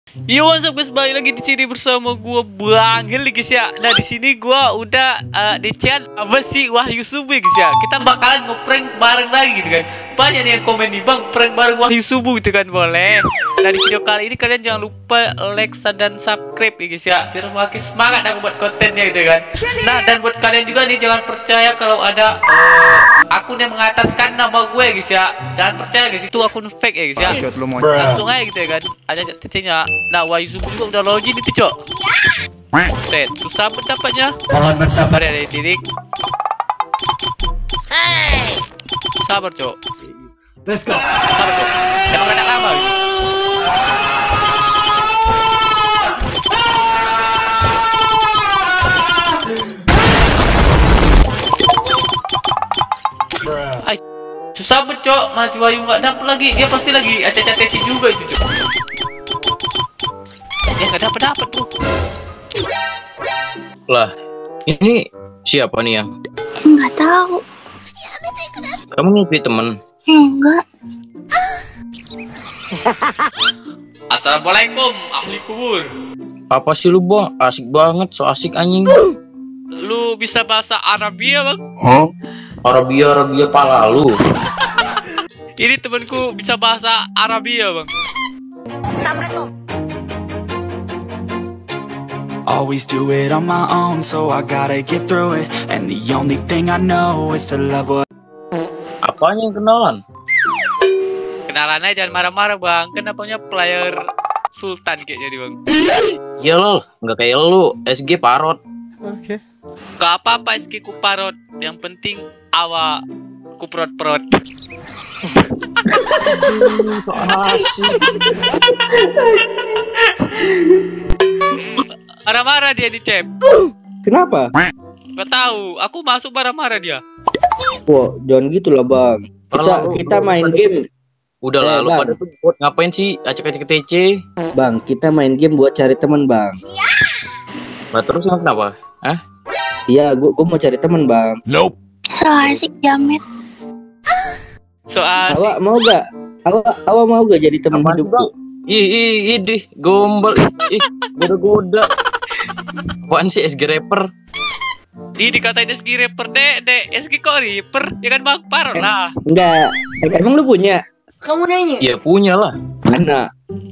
Yo, what's up guys, balik lagi di sini bersama gua Bang Heli guys ya. Nah di sini gua udah di chat apa sih Wahyu Subuh guys ya. Kita bakalan nge-prank bareng lagi gitu kan. Banyak nih yang komen nih, Bang, prank bareng Wahyu Subuh gitu kan, boleh. Nah di video kali ini kalian jangan lupa like dan subscribe ya guys ya, biar makin semangat aku buat kontennya gitu kan. Nah dan buat kalian juga nih, jangan percaya kalau ada akun yang mengataskan nama gue guys ya. Jangan percaya guys, itu akun fake ya guys ya. Langsung aja gitu ya kan, ada titiknya. Nah Wahyu Subuh juga udah login itu cok. Set, susah pendapatnya. Mohon bersabar ya Didik. Sabar cok. Let's go. Sabar cok. Emang ada lama gitu. Ay, susah banget cok, masih Wahyu nggak dapet lagi. Dia pasti lagi acet-acet juga itu cok. Dia nggak dapet tuh. Lah, ini siapa nih yang? Enggak tahu. Kamu ngikutin temen? Enggak. Assalamualaikum ahli kubur. Apa sih lu, Bang? Asik banget, so asik anjing. Lu bisa bahasa Arabia bang? Arabia pala lu. Ini temanku bisa bahasa Arabia bang. Always do it on my own, so I gotta get through it. And the only thing I know is to love what. Apanya yang kenalan? Kenalan aja, jangan marah-marah bang. Kenapanya player Sultan kayaknya nih bang. Ya lol, nggak kayak lu, SG parot. Gak apa-apa SG ku parot. Yang penting awak ku perot-perot. So asik. Marah-marah dia di chat. Kenapa? Gak tahu, aku masuk marah-marah dia. Wah, jangan gitu lah bang. Kita main game. Udah lah, lu Bang. pada tuh buat ngapain sih acek-acek TC? Bang, kita main game buat cari teman bang. Nah terus emang kenapa? Hah? Iya, gua mau cari teman bang. So asik jamet. Soal Awak mau gak? Awak mau gak jadi teman Apaan sih, hidupku? Idih, gombal. Goda-goda. Apaan sih SG rapper? dikatain SG rapper dek, SG kok rapper? Ya kan bang, parah lah. Enggak. Emang lu punya? Ya punya lah. Mana?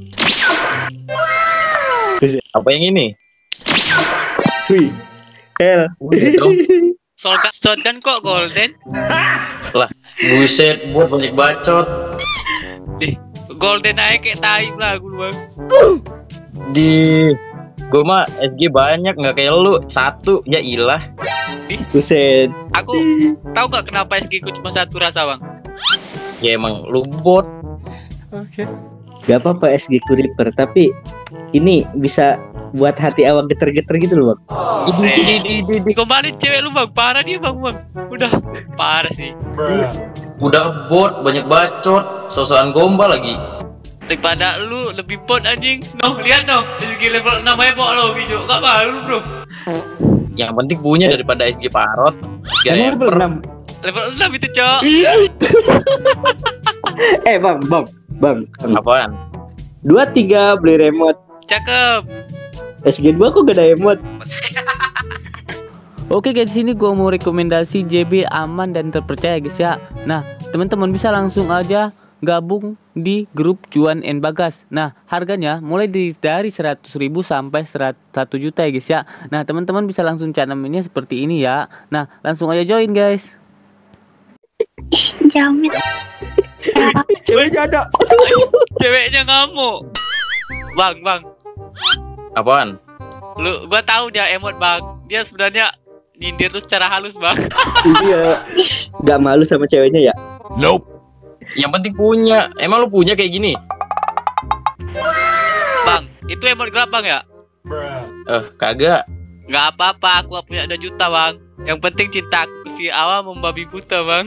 Apa yang ini? Wih. Hell. Udah dong. Shotgun kok golden? Lah, buset, buat banyak bacot. Dih, golden aja kayak tai lah gue bang. Di gue mah SG banyak, nggak kayak lu satu, ya ilah. Buset. Aku tahu nggak kenapa SG ku cuma satu rasa bang? Ya emang lu bot. Gak apa-apa SG ku Reaper, tapi ini bisa buat hati awak geter-geter gitu loh bang. Kembali cewek lu bang, parah dia bang. Udah parah sih. Udah bot, banyak bacot, sosokan gombal lagi. Daripada lu lebih bot anjing. No, lihat dong, SG level 6 aja bot lo hijau. Gak malu bro. Yang penting punya daripada SG parot. Emang level 6? Level 6 itu cok. Bang. Apaan? 2-3 beli remote. Cakep. SG 2 kok gak ada emote? Oke guys, di sini gua mau rekomendasi JB aman dan terpercaya guys ya. Nah, teman-teman bisa langsung aja gabung di grup Cuan and Bagas. Nah, harganya mulai dari 100.000 sampai 1 juta ya guys ya. Nah, teman-teman bisa langsung chat namanya seperti ini ya. Nah, langsung aja join guys. Jamet. Ceweknya ada. Ceweknya ngamuk. Bang. Apaan? Gua tahu dia emot bang. Dia sebenarnya nyindir lu secara halus bang. Iya. Gak malu sama ceweknya ya? Yang penting punya. Emang lu punya kayak gini? Bang, itu emot gelap bang ya? Kagak. Nggak apa-apa, aku punya 2 juta bang. Yang penting cinta aku ke si Awa membabi buta bang.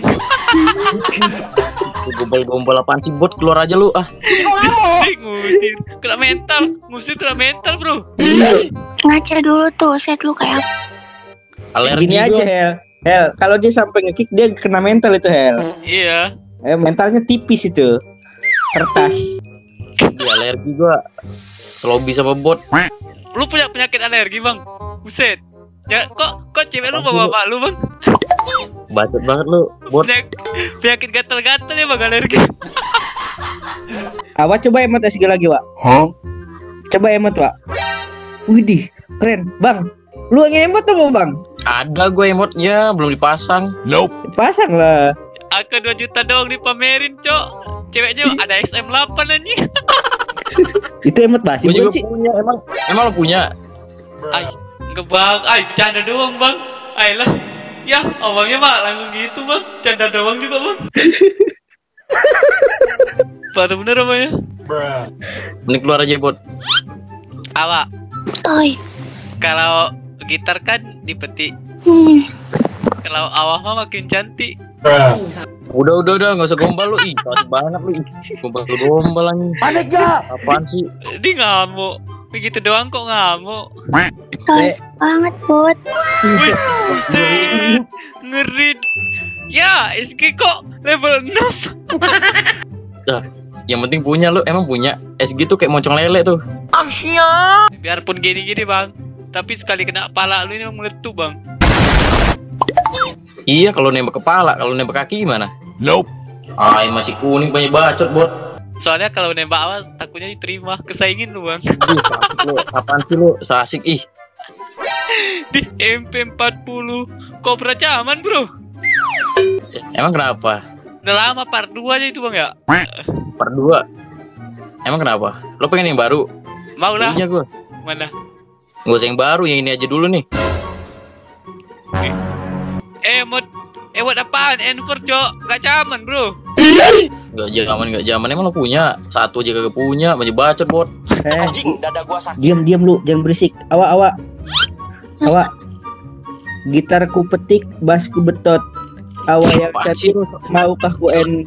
Gombal-gombal apaan sih, bot, keluar aja lu ah. Ngusir kena mental bro. Ngaca dulu tuh, set lu kayak apa? Alergi Gini aja Hel, kalau dia sampai ngekick dia kena mental itu Hel. Iya. Mentalnya tipis itu. Kertas. Di alergi gua. Selobi sama bot. Lu punya penyakit alergi, Bang? Buset. Ya, kok cewek lu bawa lu, Bang? Bacot banget lu, bot. Penyakit gatal-gatal ya, Bang, alergi. Awak coba emot SG lagi, Wak. Coba emot, Wak. Widih, keren. Bang, lu yang emot apa, Bang? Ada gue emotnya, belum dipasang. Pasang lah. Aku 2 juta doang dipamerin, Cok. Ceweknya ada XM8 anjing. Itu emot basi Gue juga bukan sih? punya, emang lo punya? Ay, enggak, Bang. Ay, bercanda doang, Bang. Ay lah. Ya, abangnya mah langsung gitu, Bang. Canda doang juga, Bang. Pada bener apa ya? Mending keluar aja, bot. Awak, Oi. kalau gitar kan dipetik. Kalau awak mah makin cantik. Udah, nggak usah gombal lu. Ih, cantik banget lu. Gombal anjing. Panik gak? Apaan sih? Dia ngamuk. Begitu doang kok ngamuk. Soalnya banget, Bot. Wih, buset. Ngerit. Ya, SG kok level 6. Dah, yang penting punya lu. Emang punya. SG tuh kayak moncong lele tuh. Biarpun gini-gini, Bang. Tapi sekali kena kepala lu ini emang meletup, Bang. Iya, kalau nembak kepala, kalau nembak kaki gimana? Ah, masih kuning banyak bacot, bot. Soalnya kalau nembak awas takutnya diterima. Kesaingin lu, Bang. Ih, asik lu. Apaan sih lu? So asik ih. Di MP40 Cobra Caman, Bro. Emang kenapa? Udah lama part 2 aja itu, Bang, ya. Part 2. Emang kenapa? Lo pengen yang baru? Mau lah. Punya gue. Mana? Gak usah yang baru, yang ini aja dulu nih. Emot apaan? Enver, Cok. Gak caman, Bro. Gak zaman. Emang lo punya? Satu aja kagak punya, banyak bacot, bot. Diam lu, jangan berisik. Awak. Gitar ku petik, bass ku betot. Awak yang Apaan sih? cantik, maukah ku en?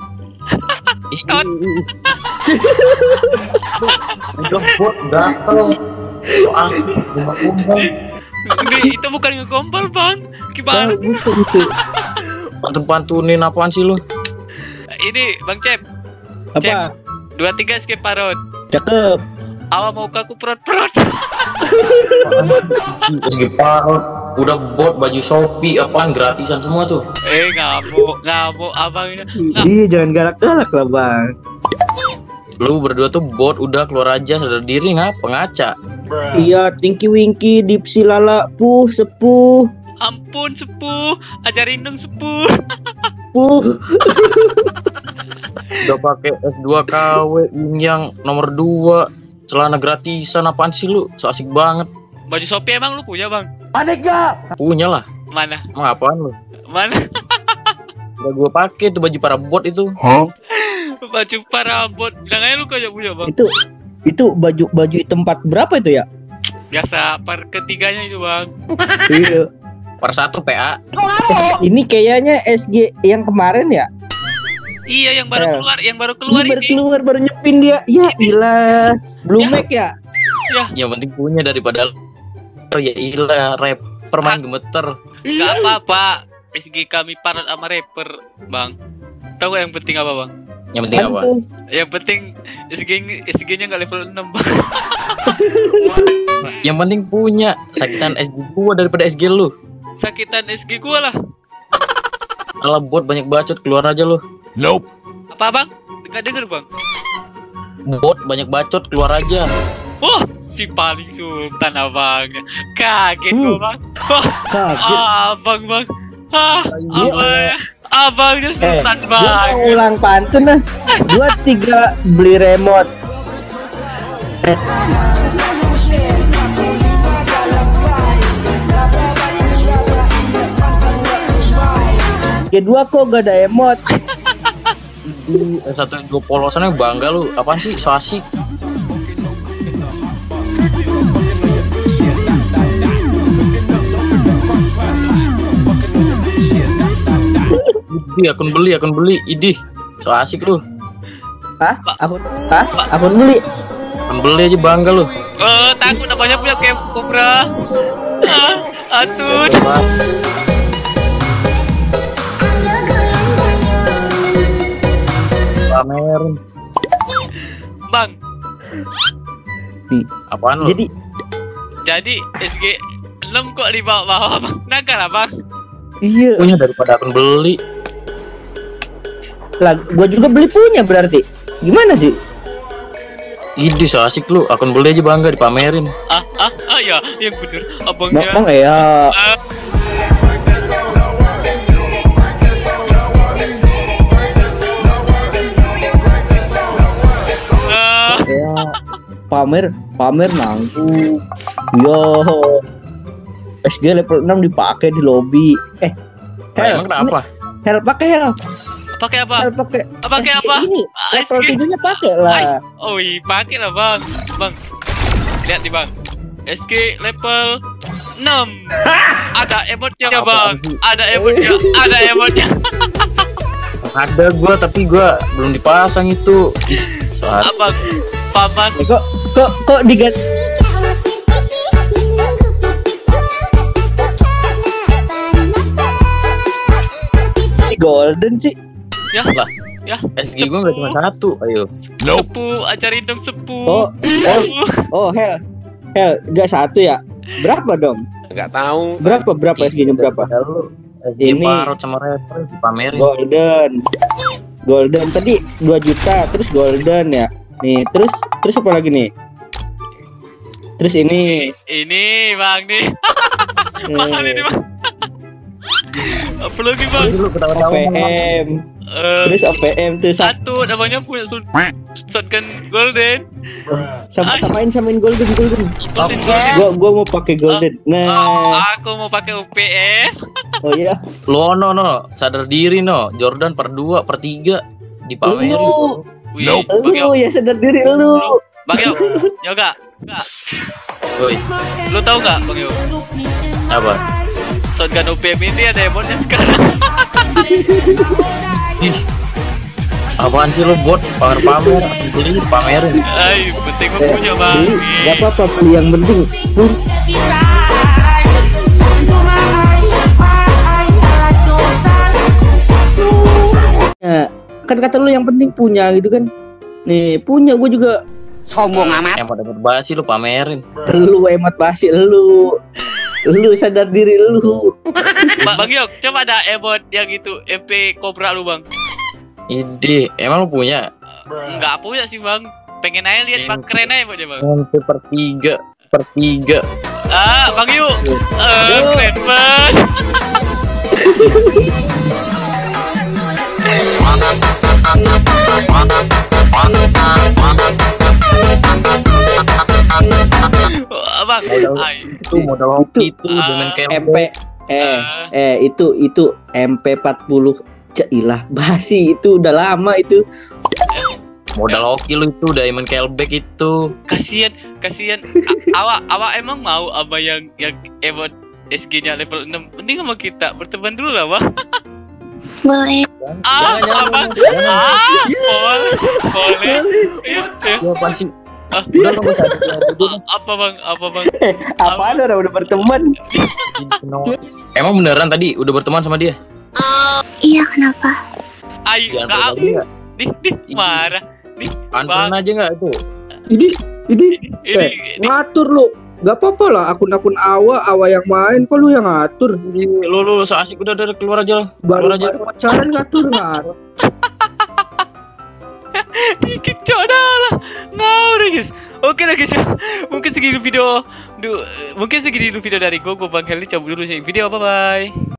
Udah, bot, gatel. So asik, gombal. Itu bukan ngegombal, Bang. Gimana sih? Pantun-pantunin apaan sih lu? Ini, Bang Cep. Apa? 23 skip parot. Cakep. Awak mau kaku perot-perot. SG parot. Udah bot, baju Shopee, apaan gratisan semua tuh. Ngamuk abangnya. Ih, jangan galak-galak lah, Bang. Lu berdua tuh bot, udah keluar aja, sadar diri ngapa ngaca. Iya, Tinky Winky, Dipsy Lala, Puh, Sepuh, Ampun, sepuh. Ajarin dong, sepuh. Puh. Udah pakai S2 KW, yang nomor 2, celana gratisan, apaan sih lu? So asik banget. Baju Shopee emang lu punya, Bang? Punya lah. Mana? Emang apaan lu? Mana? Udah gua pakai tuh baju para bot itu. Baju parabot. Bilang aja lu kayak punya, Bang. Itu baju hitam part berapa itu ya? Biasa par ketiganya itu, Bang. Iya. Per 1 PA. Ini kayaknya SG yang kemarin ya? Iya, yang baru keluar, Iya, baru ini. keluar, baru nyepin dia. Ya ilah, Blue Mac ya? Yang penting punya daripada ya ilah rapper main gemeter. Gak apa-apa. SG kami parot sama rapper, Bang. Tahu gak yang penting apa, Bang? Yang penting apa? Tuh. Yang penting SG-nya gak level 6, Bang. Yang penting punya. Sakitan SG gua daripada SG lu. Sakitan SG gua lah. Kalau bot banyak bacot, keluar aja lu. Apa, Bang? Gak denger, Bang. Bot banyak bacot, keluar aja. Oh, si paling sultan abangnya. Kaget gua, Bang. Oh, Kaget. abang, Bang. Abangnya sultan Gua mau banget. ulang pantun lah. 2, 3 beli remote. Kedua kok gak ada emot. Satu dua polosannya bangga lu. Apaan sih? So asik. Idih, akun beli. Idih. So asik lu. Hah? Akun beli. Akun beli aja bangga lu. Takut namanya punya kayak Cobra. Atut. Pamerin. Bang, Nih, Apaan lu? jadi SG 6 kok di bawah-bawah bang. Nakal lah bang. iya punya daripada akun beli. lah, gua juga beli punya berarti. Gimana sih? Ide so asik lu, akun beli aja bangga dipamerin. Ya, yang bener abangnya. Bang ya. Ah, ah, Ya, pamer nanggung. Yo. SG level 6 dipakai di lobby. Emang kenapa? Hel pakai Hel. pakai apa? Hel pakai. Pakai SG apa? Ini level SG. 7-nya pakai lah. Oh iya, pakai lah bang. Bang, lihat nih bang. SG level 6. Ada emotnya ya bang. Ada emotnya. Ada emotnya. Ada gua tapi gua belum dipasang itu. Soal Abang, Pamas. Kok diganti golden sih? Ya, lah. ya. SG gua nggak cuma satu, ayo. Sepu, ajarin dong sepu. Oh, Hel, gak satu ya? Berapa dong? Nggak tahu. Berapa SG-nya berapa? Lu SG Ini Parot sama Revel dipamerin. golden tadi 2 juta, terus golden ya. Nih, terus apa lagi nih? Terus ini Ini bang nih. Mahal ini bang. Apa lagi bang? Dulu ketawa-tawa. OPM, terus OPM tuh Satu namanya punya shotgun golden. samain golden. Golden. Gua mau pakai golden. Nah, Aku mau pakai UPM. oh iya. Lu no sadar diri no. Jordan per 2 per 3 dipamerin. Wih, Lu ya sadar diri lu. Bang Yo, Yoga, Woi, lu tahu nggak Bang Yo? apa? Shotgun UPM ini ada emotnya sekarang. Ih, apaan sih lu bot pamer beli pamerin. Ay, penting gua punya bang. Beli, gak apa-apa, beli yang penting. Ya, kan kata lu yang penting punya gitu kan. Nih, punya gue juga. Sombong amat. Yang pada berbahas sih lu pamerin. Lu hemat basi lu. Lu sadar diri lu. Bang Yo, coba ada emot yang itu MP Cobra lu bang. Ide, emang lu punya? Nggak punya sih bang. Pengen aja lihat bang, keren aja emotnya bang. Nanti per 3 Bang Yo, keren banget. Bang, itu modal hoki itu dengan kayak MP itu MP40. Cailah basi itu udah lama itu. modal hoki lu itu Diamond Cellback itu. kasihan. Awak emang mau apa yang emot SG-nya level 6? Mending sama kita berteman dulu lah, Bang. Boleh. Abang. Boleh. Iya. Apaan sih? Udah kamu apa bang? Apaan orang udah berteman? Emang beneran tadi udah berteman sama dia? Iya, kenapa? Ayo, Jangan nggak. berani nggak? Nih, marah. Nih, Anterin aja nggak itu? Ini ini. ngatur lu. Gak apa-apa lah, akun-akun awa yang main, kok lu yang ngatur? Lu so asik udah keluar aja. Baru Keluar aja. pacaran ngatur. Dikit coba lah. Ngawur guys. Oke lah guys. Mungkin segini video dari gue Bang Heli cabut dulu sih video. Bye bye.